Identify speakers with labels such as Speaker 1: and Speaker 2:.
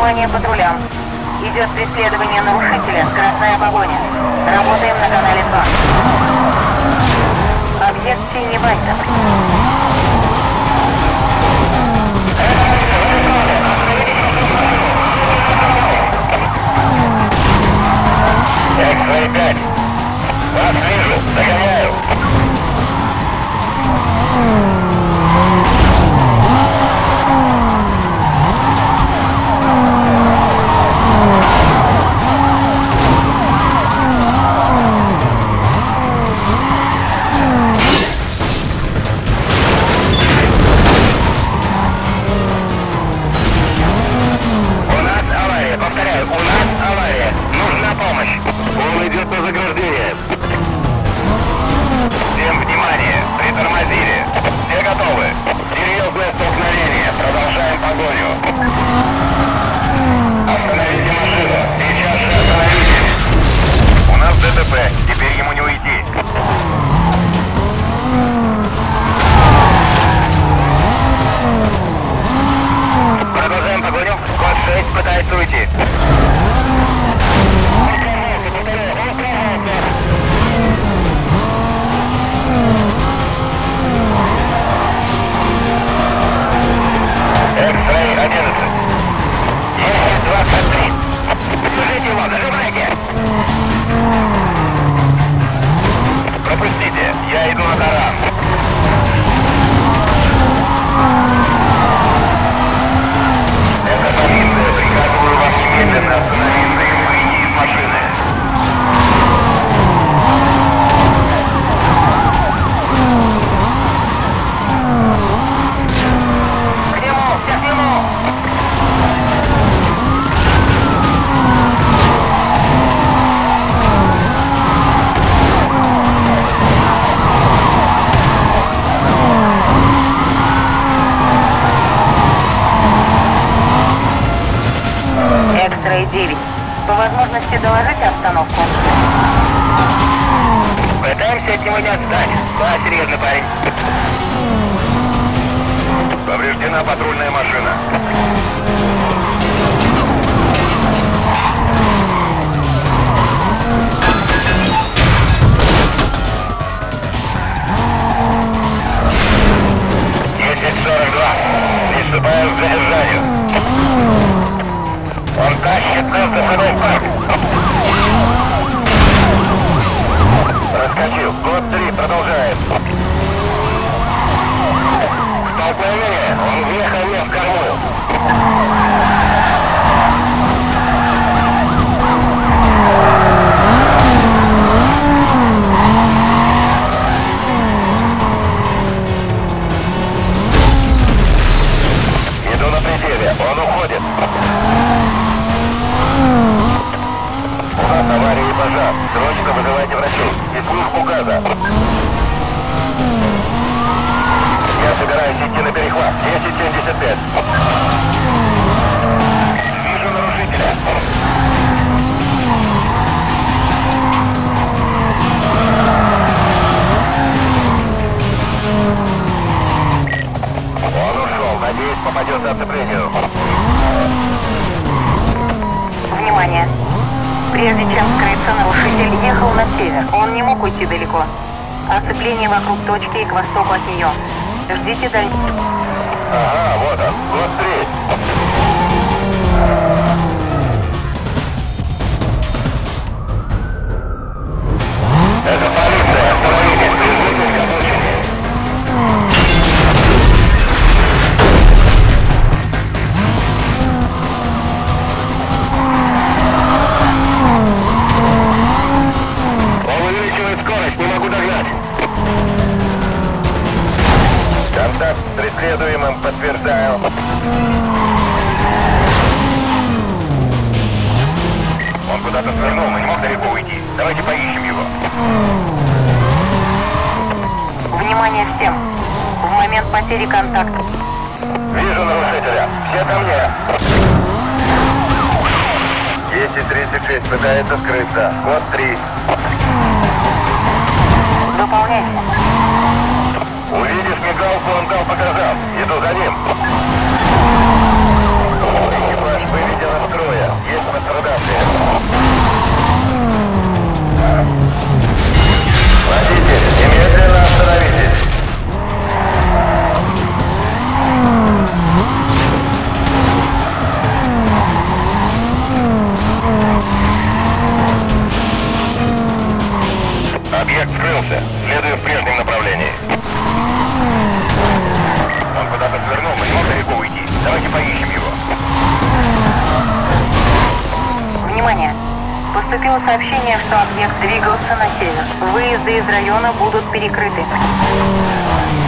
Speaker 1: Внимание патрулям. Идет преследование нарушителя. Скоростная погоня. Работаем на канале 2. Объект синий Вайта.
Speaker 2: X-Ray 5. Вас вижу. Догоняю. Повторяю, у нас авария. Нужна помощь. Он идет на заграждение. Всем внимание. Притормозили. Все готовы. Серьезное столкновение. Продолжаем погоню. Остановите машину. Сейчас же остановите. У нас ДТП. Теперь ему не уйти. Продолжаем погоню. Код 6 пытается уйти. X-Ray 11. Есть 23. Держите его, зажимайте. Пропустите, я иду на таран. Это полиция, приказываю вам немедленно остановиться и выйти из машины. К нему, все к нему!
Speaker 1: X-Ray 9. По возможности доложите обстановку.
Speaker 2: Пытаемся от него не отстать. Да, серьезно, парень. Повреждена патрульная машина. Приступаем к задержанию. Он тащит нас до второй парк. Проскочил. Код 3. Продолжаем. Столкновение. Он въехал мне в корму. Иду на пределе. Он уходит. У нас авария и пожар. Срочно вызывайте врачей. И службу газа. Я собираюсь идти на перехват. 1075. Вижу нарушителя. Он ушел. Надеюсь, попадет на оцеплению.
Speaker 1: Внимание. Прежде чем скрыться, нарушитель ехал на север. Он не мог уйти далеко. Оцепление вокруг точки и к востоку от нее. Ждите дальше.
Speaker 2: Ага, вот он. Код 3. Это полиция. Остановитесь. Прижмитесь к обочине. Он увеличивает скорость. Не могу догнать. Контакт с преследуемым подтверждаю. Он куда-то свернул, но не мог далеко уйти. Давайте поищем его.
Speaker 1: Внимание всем. В момент потери контакта.
Speaker 2: Вижу нарушителя. Все ко мне. 1036 пытается скрыться. Код 3.
Speaker 1: Выполняйте.
Speaker 2: Увидев мигалку, он дал по газам. Иду за ним. Экипаж выведен на
Speaker 1: Поступило сообщение, что объект двигался на север. Выезды из района будут перекрыты.